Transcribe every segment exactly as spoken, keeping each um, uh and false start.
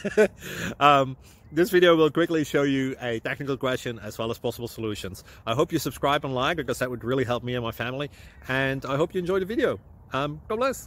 um, this video will quickly show you a technical question as well as possible solutions. I hope you subscribe and like, because that would really help me and my family. And I hope you enjoy the video. Um, God bless.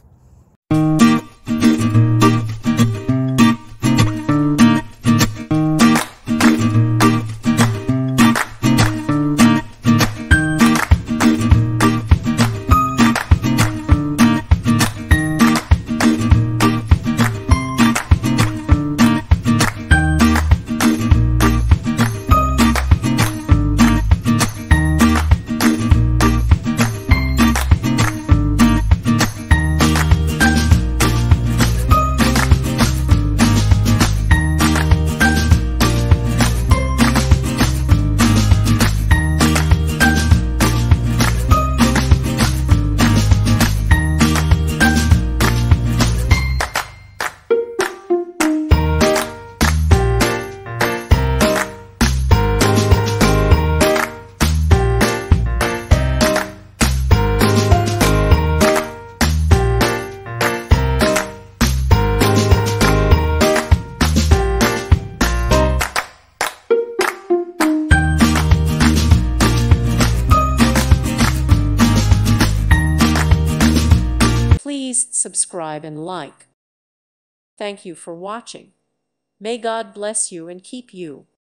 Please subscribe and like. Thank you for watching. May God bless you and keep you.